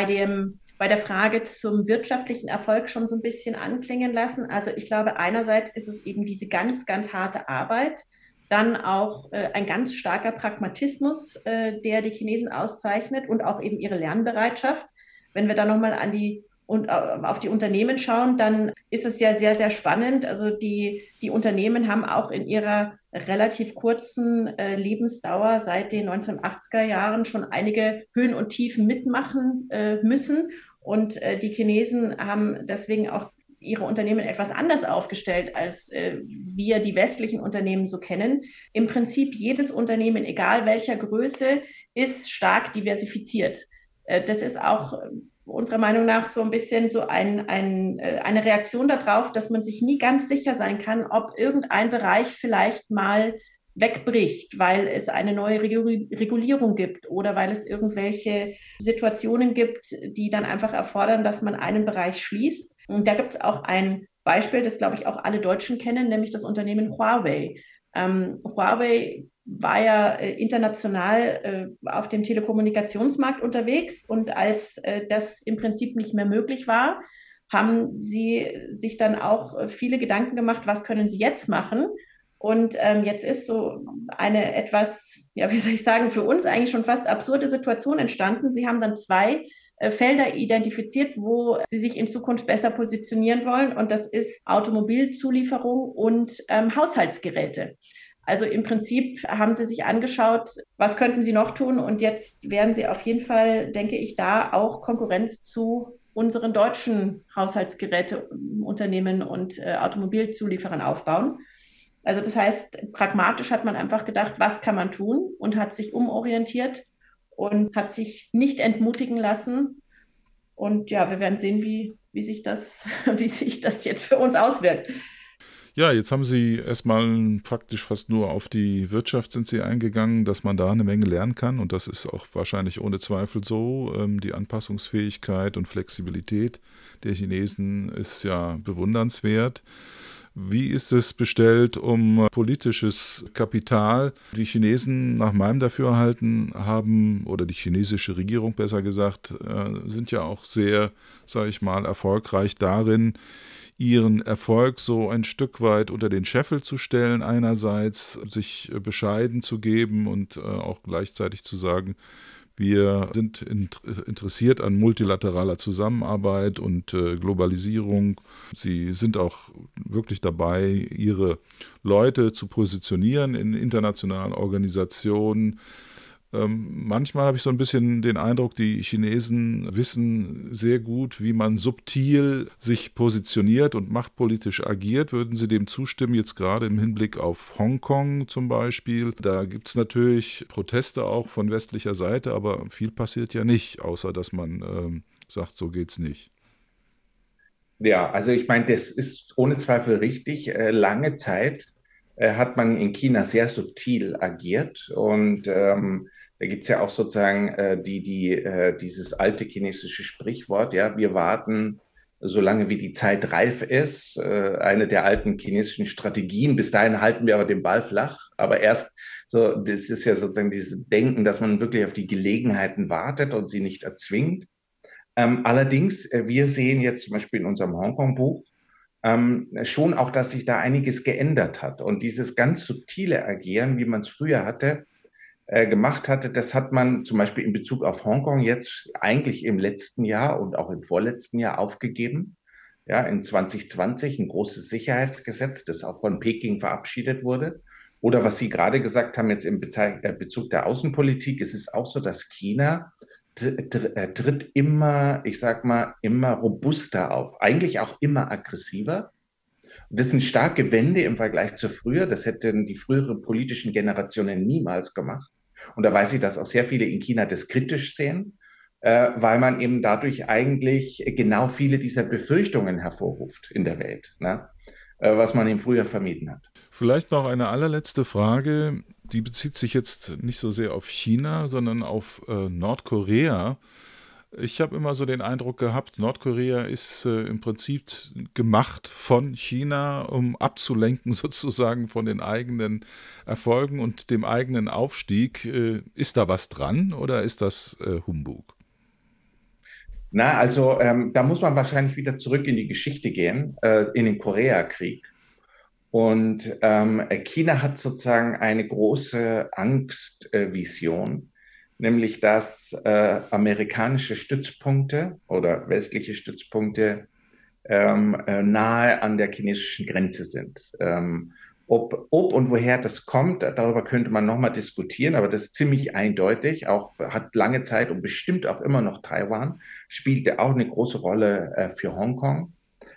S3: bei der Frage zum wirtschaftlichen Erfolg schon so ein bisschen anklingen lassen. Also ich glaube, einerseits ist es eben diese ganz, ganz harte Arbeit, dann auch ein ganz starker Pragmatismus, der die Chinesen auszeichnet und auch eben ihre Lernbereitschaft. Wenn wir da nochmal auf die Unternehmen schauen, dann ist es ja sehr, sehr spannend. Also die Unternehmen haben auch in ihrer relativ kurzen Lebensdauer seit den 1980er Jahren schon einige Höhen und Tiefen mitmachen müssen. Und die Chinesen haben deswegen auch ihre Unternehmen etwas anders aufgestellt, als wir die westlichen Unternehmen so kennen. Im Prinzip jedes Unternehmen, egal welcher Größe, ist stark diversifiziert. Das ist auch unserer Meinung nach so ein bisschen so eine Reaktion darauf, dass man sich nie ganz sicher sein kann, ob irgendein Bereich vielleicht mal wegbricht, weil es eine neue Regulierung gibt oder weil es irgendwelche Situationen gibt, die dann einfach erfordern, dass man einen Bereich schließt. Und da gibt es auch ein Beispiel, das, glaube ich, auch alle Deutschen kennen, nämlich das Unternehmen Huawei. Huawei war ja international auf dem Telekommunikationsmarkt unterwegs und als das im Prinzip nicht mehr möglich war, haben sie sich dann auch viele Gedanken gemacht, was können sie jetzt machen? Und jetzt ist so eine etwas, ja, wie soll ich sagen, für uns eigentlich schon fast absurde Situation entstanden. Sie haben dann zwei Felder identifiziert, wo sie sich in Zukunft besser positionieren wollen. Und das ist Automobilzulieferung und Haushaltsgeräte. Also im Prinzip haben sie sich angeschaut, was könnten sie noch tun? Und jetzt werden sie auf jeden Fall, denke ich, da auch Konkurrenz zu unseren deutschen Haushaltsgeräteunternehmen und Automobilzulieferern aufbauen. Also das heißt, pragmatisch hat man einfach gedacht, was kann man tun und hat sich umorientiert und hat sich nicht entmutigen lassen. Und ja, wir werden sehen, wie sich das jetzt für uns auswirkt.
S1: Ja, jetzt haben Sie erstmal praktisch fast nur auf die Wirtschaft sind Sie eingegangen, dass man da eine Menge lernen kann und das ist auch wahrscheinlich ohne Zweifel so. Die Anpassungsfähigkeit und Flexibilität der Chinesen ist ja bewundernswert. Wie ist es bestellt um politisches Kapital? Die Chinesen nach meinem Dafürhalten haben, oder die chinesische Regierung besser gesagt, sind ja auch sehr, sage ich mal, erfolgreich darin, ihren Erfolg so ein Stück weit unter den Scheffel zu stellen, einerseits sich bescheiden zu geben und auch gleichzeitig zu sagen, wir sind interessiert an multilateraler Zusammenarbeit und Globalisierung. Sie sind auch wirklich dabei, ihre Leute zu positionieren in internationalen Organisationen. Manchmal habe ich so ein bisschen den Eindruck, die Chinesen wissen sehr gut, wie man subtil sich positioniert und machtpolitisch agiert. Würden Sie dem zustimmen, jetzt gerade im Hinblick auf Hongkong zum Beispiel? Da gibt es natürlich Proteste auch von westlicher Seite, aber viel passiert ja nicht, außer dass man sagt, so geht's nicht.
S2: Ja, also ich meine, das ist ohne Zweifel richtig. Lange Zeit hat man in China sehr subtil agiert und da gibt's ja auch sozusagen dieses alte chinesische Sprichwort, ja, wir warten, solange wie die Zeit reif ist, eine der alten chinesischen Strategien. Bis dahin halten wir aber den Ball flach, aber erst so, das ist ja sozusagen dieses Denken, dass man wirklich auf die Gelegenheiten wartet und sie nicht erzwingt. Allerdings, wir sehen jetzt zum Beispiel in unserem Hongkong-Buch schon auch, dass sich da einiges geändert hat. Und dieses ganz subtile Agieren, wie man es früher gemacht hatte, das hat man zum Beispiel in Bezug auf Hongkong jetzt eigentlich im letzten Jahr und auch im vorletzten Jahr aufgegeben. Ja, in 2020 ein großes Sicherheitsgesetz, das auch von Peking verabschiedet wurde. Oder was Sie gerade gesagt haben, jetzt im Bezug der Außenpolitik, es ist auch so, dass China tritt immer, ich sag mal, immer robuster auf, eigentlich auch immer aggressiver. Das sind starke Wende im Vergleich zu früher. Das hätten die früheren politischen Generationen niemals gemacht. Und da weiß ich, dass auch sehr viele in China das kritisch sehen, weil man eben dadurch eigentlich genau viele dieser Befürchtungen hervorruft in der Welt, ne? Was man eben früher vermieden hat.
S1: Vielleicht noch eine allerletzte Frage, die bezieht sich jetzt nicht so sehr auf China, sondern auf Nordkorea. Ich habe immer so den Eindruck gehabt, Nordkorea ist im Prinzip gemacht von China, um abzulenken sozusagen von den eigenen Erfolgen und dem eigenen Aufstieg. Ist da was dran oder ist das Humbug?
S2: Na, also da muss man wahrscheinlich wieder zurück in die Geschichte gehen, in den Koreakrieg. Und China hat sozusagen eine große Angstvision, nämlich dass amerikanische Stützpunkte oder westliche Stützpunkte nahe an der chinesischen Grenze sind. Ob und woher das kommt, darüber könnte man nochmal diskutieren, aber das ist ziemlich eindeutig. Auch hat lange Zeit und bestimmt auch immer noch Taiwan, spielte auch eine große Rolle für Hongkong.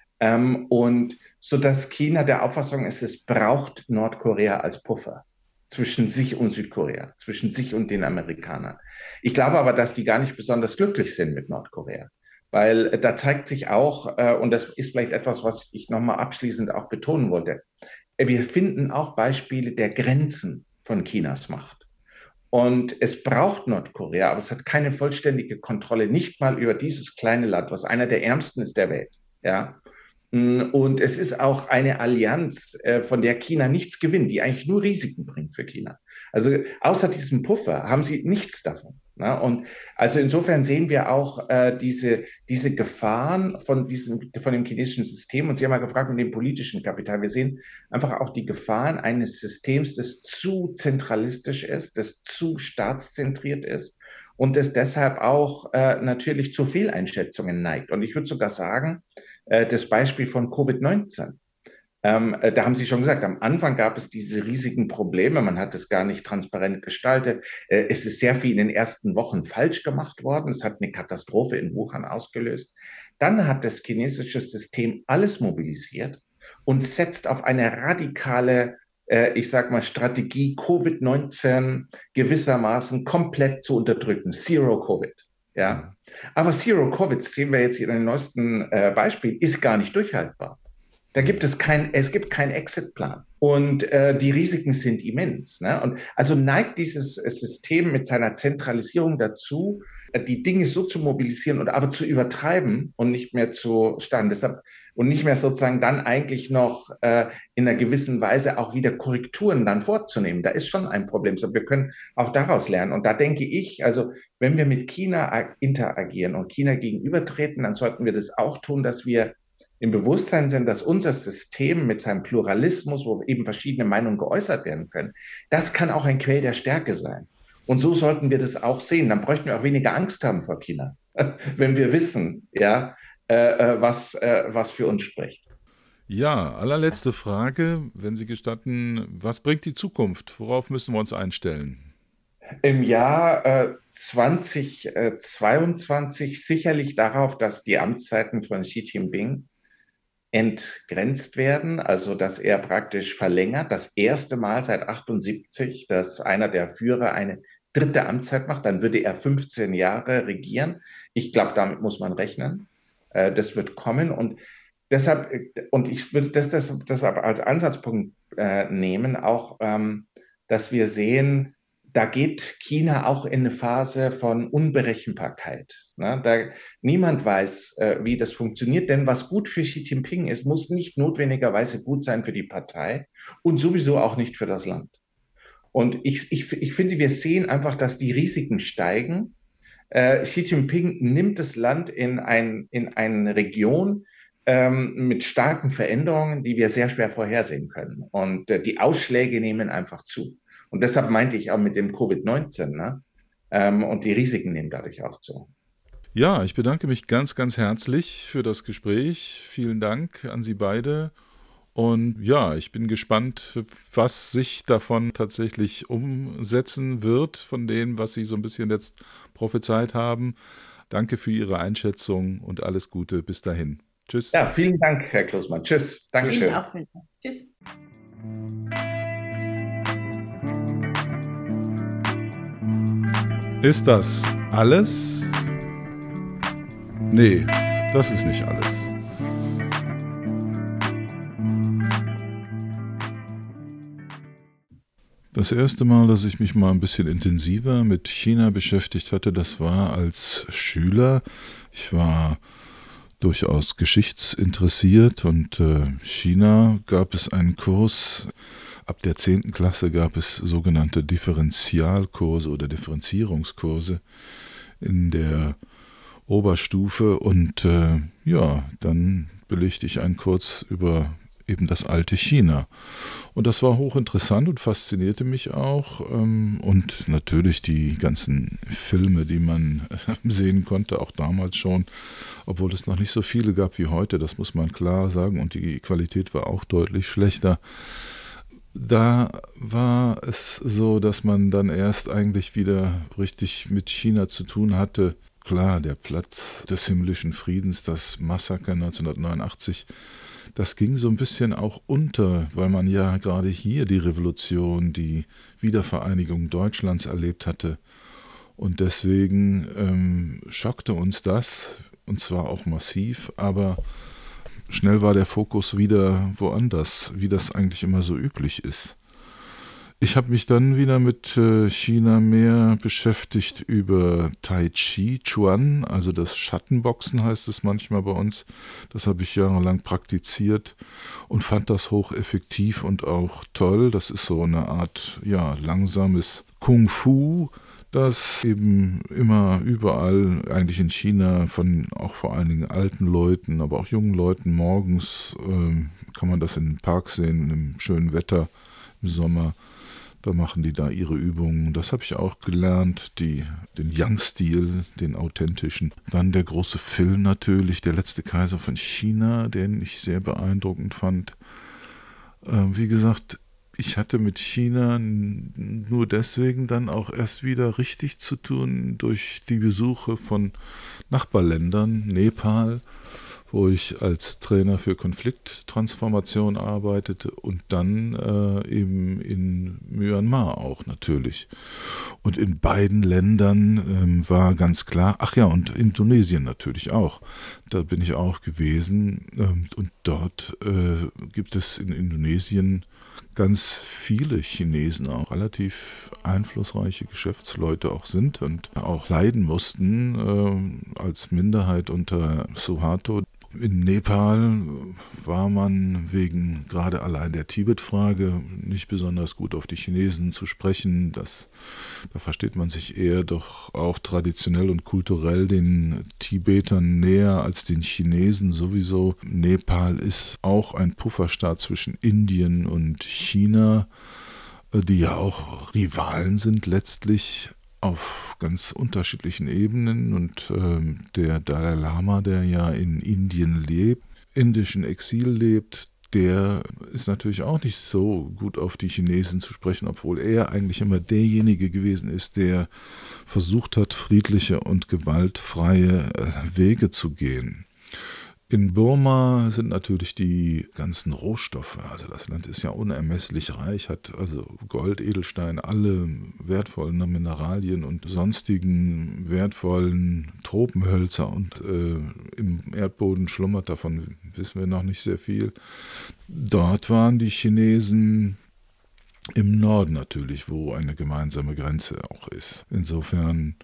S2: Und so dass China der Auffassung ist, es braucht Nordkorea als Puffer zwischen sich und Südkorea, zwischen sich und den Amerikanern. Ich glaube aber, dass die gar nicht besonders glücklich sind mit Nordkorea, weil da zeigt sich auch, und das ist vielleicht etwas, was ich nochmal abschließend auch betonen wollte, wir finden auch Beispiele der Grenzen von Chinas Macht. Und es braucht Nordkorea, aber es hat keine vollständige Kontrolle, nicht mal über dieses kleine Land, was einer der ärmsten ist der Welt. Ja. Und es ist auch eine Allianz, von der China nichts gewinnt, die eigentlich nur Risiken bringt für China. Also außer diesem Puffer haben sie nichts davon. Ne? Und also insofern sehen wir auch diese Gefahren von dem chinesischen System. Und Sie haben ja gefragt mit dem politischen Kapital. Wir sehen einfach auch die Gefahren eines Systems, das zu zentralistisch ist, das zu staatszentriert ist und das deshalb auch natürlich zu Fehleinschätzungen neigt. Und ich würde sogar sagen, das Beispiel von Covid-19. Da haben Sie schon gesagt, am Anfang gab es diese riesigen Probleme, man hat es gar nicht transparent gestaltet. Es ist sehr viel in den ersten Wochen falsch gemacht worden. Es hat eine Katastrophe in Wuhan ausgelöst. Dann hat das chinesische System alles mobilisiert und setzt auf eine radikale, ich sag mal, Strategie, Covid-19 gewissermaßen komplett zu unterdrücken. Zero Covid. Ja. Aber Zero Covid, das sehen wir jetzt hier in den neuesten Beispiel, ist gar nicht durchhaltbar. Da gibt es es gibt keinen Exitplan. Und die Risiken sind immens. Ne? Und also neigt dieses System mit seiner Zentralisierung dazu, die Dinge so zu mobilisieren und aber zu übertreiben und nicht mehr zu starten. Deshalb und nicht mehr sozusagen dann eigentlich noch in einer gewissen Weise auch wieder Korrekturen dann vorzunehmen. Da ist schon ein Problem. So, wir können auch daraus lernen. Und da denke ich, also wenn wir mit China interagieren und China gegenübertreten, dann sollten wir das auch tun, dass wir im Bewusstsein sind, dass unser System mit seinem Pluralismus, wo eben verschiedene Meinungen geäußert werden können, das kann auch ein Quell der Stärke sein. Und so sollten wir das auch sehen. Dann bräuchten wir auch weniger Angst haben vor China, wenn wir wissen, ja, was für uns spricht.
S1: Ja, allerletzte Frage, wenn Sie gestatten, was bringt die Zukunft? Worauf müssen wir uns einstellen?
S2: Im Jahr 2022 sicherlich darauf, dass die Amtszeiten von Xi Jinping entgrenzt werden, also dass er praktisch verlängert, das erste Mal seit 78, dass einer der Führer eine dritte Amtszeit macht, dann würde er 15 Jahre regieren. Ich glaube, damit muss man rechnen. Das wird kommen und deshalb, und ich würde das aber als Ansatzpunkt nehmen, auch, dass wir sehen, da geht China auch in eine Phase von Unberechenbarkeit. Ne? Niemand weiß, wie das funktioniert, denn was gut für Xi Jinping ist, muss nicht notwendigerweise gut sein für die Partei und sowieso auch nicht für das Land. Und ich finde, wir sehen einfach, dass die Risiken steigen. Xi Jinping nimmt das Land in eine Region mit starken Veränderungen, die wir sehr schwer vorhersehen können. Und die Ausschläge nehmen einfach zu. Und deshalb meinte ich auch mit dem Covid-19, ne? Und die Risiken nehmen dadurch auch zu.
S1: Ja, ich bedanke mich ganz, ganz herzlich für das Gespräch. Vielen Dank an Sie beide. Und ja, ich bin gespannt, was sich davon tatsächlich umsetzen wird, von dem, was Sie so ein bisschen jetzt prophezeit haben. Danke für Ihre Einschätzung und alles Gute. Bis dahin. Tschüss.
S2: Ja, vielen Dank, Herr Klussmann. Tschüss. Dankeschön.
S3: Ihnen auch vielen Dank. Tschüss.
S1: Ist das alles? Nee, das ist nicht alles. Das erste Mal, dass ich mich mal ein bisschen intensiver mit China beschäftigt hatte, das war als Schüler. Ich war durchaus geschichtsinteressiert und China gab es einen Kurs. Ab der 10. Klasse gab es sogenannte Differentialkurse oder Differenzierungskurse in der Oberstufe und ja, dann belegte ich einen Kurs über eben das alte China. Und das war hochinteressant und faszinierte mich auch. Und natürlich die ganzen Filme, die man sehen konnte, auch damals schon, obwohl es noch nicht so viele gab wie heute, das muss man klar sagen. Und die Qualität war auch deutlich schlechter. Da war es so, dass man dann erst eigentlich wieder richtig mit China zu tun hatte. Klar, der Platz des himmlischen Friedens, das Massaker 1989, das ging so ein bisschen auch unter, weil man ja gerade hier die Revolution, die Wiedervereinigung Deutschlands erlebt hatte. Und deswegen schockte uns das, und zwar auch massiv, aber schnell war der Fokus wieder woanders, wie das eigentlich immer so üblich ist. Ich habe mich dann wieder mit China mehr beschäftigt über Tai Chi Chuan, also das Schattenboxen heißt es manchmal bei uns. Das habe ich jahrelang praktiziert und fand das hocheffektiv und auch toll. Das ist so eine Art, ja, langsames Kung Fu, das eben immer überall, eigentlich in China, von auch vor allen Dingen alten Leuten, aber auch jungen Leuten morgens, kann man das in den Park sehen, im schönen Wetter, im Sommer. Da machen die da ihre Übungen. Das habe ich auch gelernt, den Yang-Stil, den authentischen. Dann der große Film natürlich, der letzte Kaiser von China, den ich sehr beeindruckend fand. Wie gesagt, ich hatte mit China nur deswegen dann auch erst wieder richtig zu tun durch die Besuche von Nachbarländern, Nepal, wo ich als Trainer für Konflikttransformation arbeitete und dann eben in Myanmar auch natürlich. Und in beiden Ländern war ganz klar, ach ja, und Indonesien natürlich auch. Da bin ich auch gewesen und dort gibt es in Indonesien ganz viele Chinesen, auch relativ einflussreiche Geschäftsleute auch sind und auch leiden mussten als Minderheit unter Suharto. In Nepal war man wegen gerade allein der Tibet-Frage nicht besonders gut auf die Chinesen zu sprechen. Da versteht man sich eher doch auch traditionell und kulturell den Tibetern näher als den Chinesen sowieso. Nepal ist auch ein Pufferstaat zwischen Indien und China, die ja auch Rivalen sind letztlich auf ganz unterschiedlichen Ebenen und der Dalai Lama, der ja in Indien lebt, indischen Exil lebt, der ist natürlich auch nicht so gut auf die Chinesen zu sprechen, obwohl er eigentlich immer derjenige gewesen ist, der versucht hat, friedliche und gewaltfreie Wege zu gehen. In Burma sind natürlich die ganzen Rohstoffe, also das Land ist ja unermesslich reich, hat also Gold, Edelstein, alle wertvollen Mineralien und sonstigen wertvollen Tropenhölzer und im Erdboden schlummert, davon wissen wir noch nicht sehr viel. Dort waren die Chinesen im Norden natürlich, wo eine gemeinsame Grenze auch ist. Insofern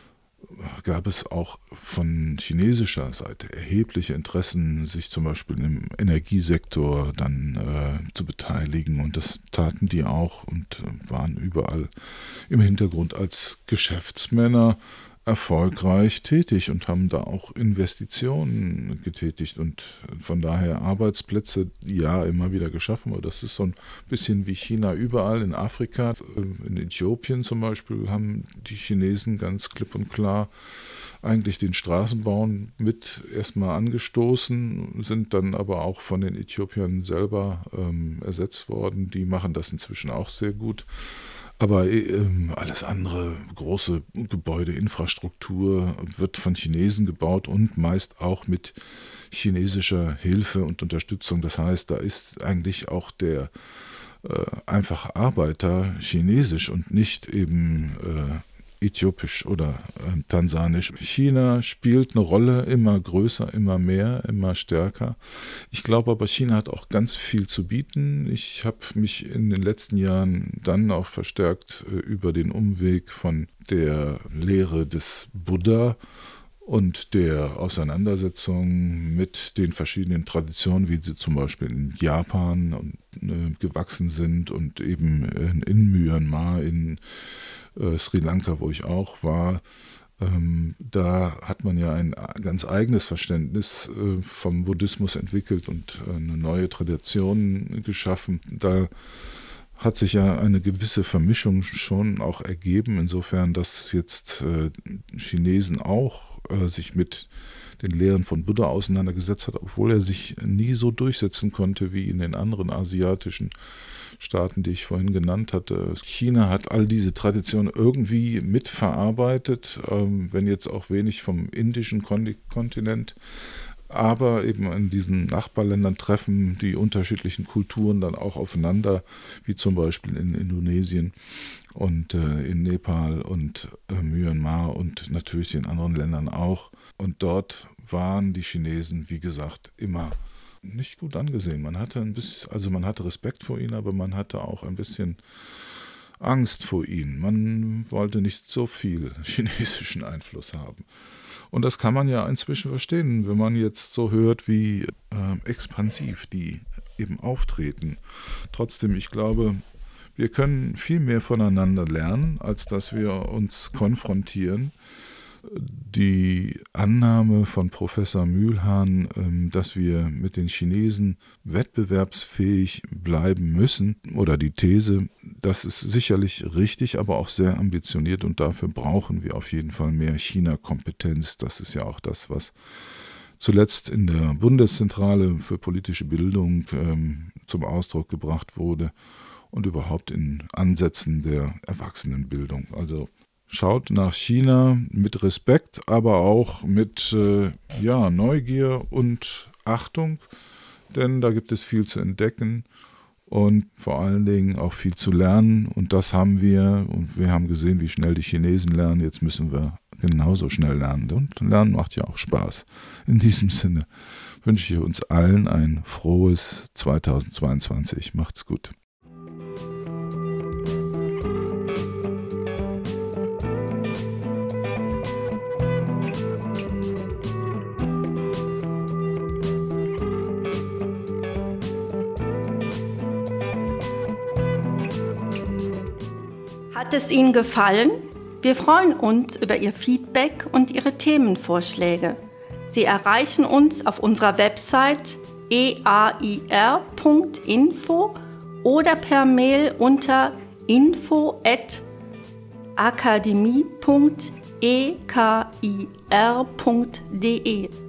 S1: gab es auch von chinesischer Seite erhebliche Interessen, sich zum Beispiel im Energiesektor dann zu beteiligen. Und das taten die auch und waren überall im Hintergrund als Geschäftsmänner erfolgreich tätig und haben da auch Investitionen getätigt und von daher Arbeitsplätze ja immer wieder geschaffen. Aber das ist so ein bisschen wie China überall in Afrika. In Äthiopien zum Beispiel haben die Chinesen ganz klipp und klar eigentlich den Straßenbau mit erstmal angestoßen, sind dann aber auch von den Äthiopiern selber ersetzt worden. Die machen das inzwischen auch sehr gut. Aber alles andere, große Gebäude, Infrastruktur wird von Chinesen gebaut und meist auch mit chinesischer Hilfe und Unterstützung. Das heißt, da ist eigentlich auch der einfache Arbeiter chinesisch und nicht eben äthiopisch oder tansanisch. China spielt eine Rolle, immer größer, immer mehr, immer stärker. Ich glaube aber, China hat auch ganz viel zu bieten. Ich habe mich in den letzten Jahren dann auch verstärkt über den Umweg von der Lehre des Buddha und der Auseinandersetzung mit den verschiedenen Traditionen, wie sie zum Beispiel in Japan gewachsen sind und eben in Myanmar, in Sri Lanka, wo ich auch war, da hat man ja ein ganz eigenes Verständnis vom Buddhismus entwickelt und eine neue Tradition geschaffen. Da hat sich ja eine gewisse Vermischung schon auch ergeben, insofern, dass jetzt Chinesen auch sich mit den Lehren von Buddha auseinandergesetzt hat, obwohl er sich nie so durchsetzen konnte wie in den anderen asiatischen Staaten, die ich vorhin genannt hatte. China hat all diese Traditionen irgendwie mitverarbeitet, wenn jetzt auch wenig vom indischen Kontinent, aber eben in diesen Nachbarländern treffen die unterschiedlichen Kulturen dann auch aufeinander, wie zum Beispiel in Indonesien und in Nepal und Myanmar und natürlich in anderen Ländern auch. Und dort waren die Chinesen, wie gesagt, immer nicht gut angesehen. Man hatte man hatte Respekt vor ihnen, aber man hatte auch ein bisschen Angst vor ihnen. Man wollte nicht so viel chinesischen Einfluss haben. Und das kann man ja inzwischen verstehen, wenn man jetzt so hört, wie expansiv die eben auftreten. Trotzdem, ich glaube, wir können viel mehr voneinander lernen, als dass wir uns konfrontieren. Die Annahme von Professor Mülhahn, dass wir mit den Chinesen wettbewerbsfähig bleiben müssen, oder die These, das ist sicherlich richtig, aber auch sehr ambitioniert und dafür brauchen wir auf jeden Fall mehr China-Kompetenz. Das ist ja auch das, was zuletzt in der Bundeszentrale für politische Bildung zum Ausdruck gebracht wurde und überhaupt in Ansätzen der Erwachsenenbildung. Also schaut nach China mit Respekt, aber auch mit Neugier und Achtung, denn da gibt es viel zu entdecken und vor allen Dingen auch viel zu lernen. Und das haben wir. Und wir haben gesehen, wie schnell die Chinesen lernen. Jetzt müssen wir genauso schnell lernen. Und Lernen macht ja auch Spaß. In diesem Sinne wünsche ich uns allen ein frohes 2022. Macht's gut.
S4: Hat es Ihnen gefallen? Wir freuen uns über Ihr Feedback und Ihre Themenvorschläge. Sie erreichen uns auf unserer Website eair.info oder per Mail unter info@akademie.ekir.de.